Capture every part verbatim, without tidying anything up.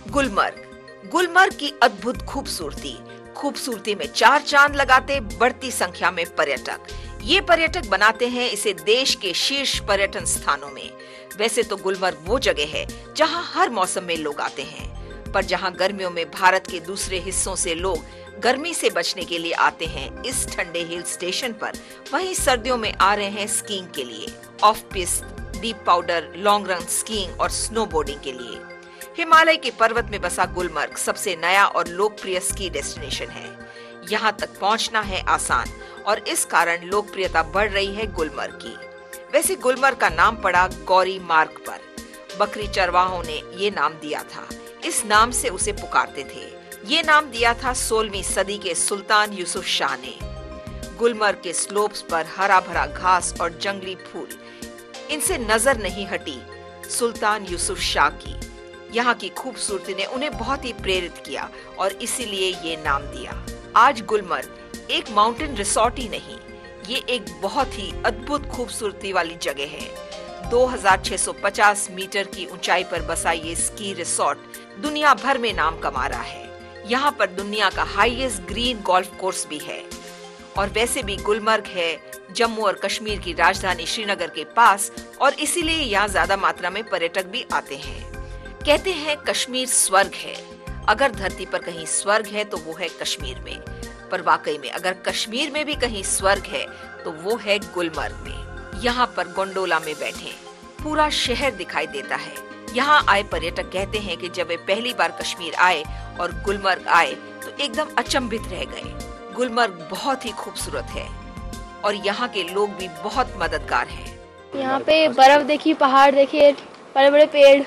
गुलमर्ग गुलमर्ग की अद्भुत खूबसूरती खूबसूरती में चार चांद लगाते बढ़ती संख्या में पर्यटक ये पर्यटक बनाते हैं इसे देश के शीर्ष पर्यटन स्थानों में। वैसे तो गुलमर्ग वो जगह है जहां हर मौसम में लोग आते हैं, पर जहां गर्मियों में भारत के दूसरे हिस्सों से लोग गर्मी से बचने के लिए आते हैं इस ठंडे हिल स्टेशन पर, वहीं सर्दियों में आ रहे हैं स्कीइंग के लिए, off piste, deep powder, long run skiing और स्नोबोर्डिंग के लिए। हिमालय के पर्वत में बसा गुलमर्ग सबसे नया और लोकप्रिय स्की डेस्टिनेशन है। यहाँ तक पहुँचना है आसान और इस कारण लोकप्रियता बढ़ रही है गुलमर्ग की। वैसे गुलमर्ग का नाम पड़ा गौरी मार्ग पर, बकरी चरवाहों ने ये नाम दिया था। इस नाम से उसे पुकारते थे। ये नाम दिया था सोलहवीं सदी के सुल्तान यूसुफ शाह ने। गुलमर्ग के स्लोप्स पर हरा भरा घास और जंगली फूल, इनसे नजर नहीं हटी सुल्तान यूसुफ शाह की। यहाँ की खूबसूरती ने उन्हें बहुत ही प्रेरित किया और इसीलिए ये नाम दिया। आज गुलमर्ग एक माउंटेन रिसोर्ट ही नहीं, ये एक बहुत ही अद्भुत खूबसूरती वाली जगह है। दो हज़ार छह सौ पचास मीटर की ऊंचाई पर बसा ये स्की रिसोर्ट दुनिया भर में नाम कमा रहा है। यहाँ पर दुनिया का हाईएस्ट ग्रीन गोल्फ कोर्स भी है। और वैसे भी गुलमर्ग है जम्मू और कश्मीर की राजधानी श्रीनगर के पास और इसीलिए यहाँ ज्यादा मात्रा में पर्यटक भी आते हैं। कहते हैं कश्मीर स्वर्ग है। अगर धरती पर कहीं स्वर्ग है तो वो है कश्मीर में, पर वाकई में अगर कश्मीर में भी कहीं स्वर्ग है तो वो है गुलमर्ग में। यहाँ पर गोंडोला में बैठे पूरा शहर दिखाई देता है। यहाँ आए पर्यटक कहते हैं कि जब वे पहली बार कश्मीर आए और गुलमर्ग आए तो एकदम अचंभित रह गए। गुलमर्ग बहुत ही खूबसूरत है और यहाँ के लोग भी बहुत मददगार हैं। यहाँ पे बर्फ देखी, पहाड़ देखे, बड़े बड़े पेड़,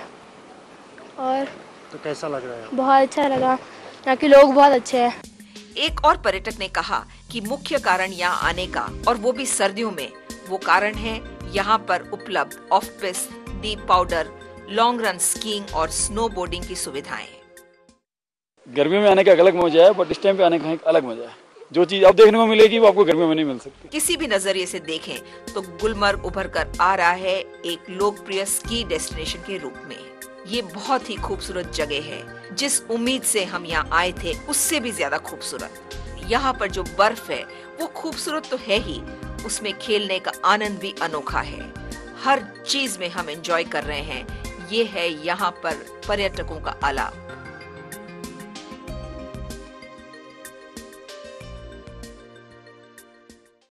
और तो कैसा लग रहा है? बहुत अच्छा लगा। यहाँ के लोग बहुत अच्छे हैं। एक और पर्यटक ने कहा कि मुख्य कारण यहाँ आने का, और वो भी सर्दियों में, वो कारण है यहाँ पर उपलब्ध off piste, deep powder, long run skiing और स्नोबोर्डिंग की सुविधाएं। गर्मियों में आने का अलग मजा है, बट इस टाइम पे आने का एक अलग मजा है। जो चीज अब देखने को मिलेगी वो आपको गर्मियों में नहीं मिल सकती। किसी भी नजरिए से देखें तो गुलमर्ग उभर कर आ रहा है एक लोकप्रिय स्की डेस्टिनेशन के रूप में। ये बहुत ही खूबसूरत जगह है। जिस उम्मीद से हम यहाँ आए थे उससे भी ज्यादा खूबसूरत। यहाँ पर जो बर्फ है वो खूबसूरत तो है ही, उसमें खेलने का आनंद भी अनोखा है। हर चीज में हम एंजॉय कर रहे हैं। ये है यहाँ पर पर्यटकों का आलाप।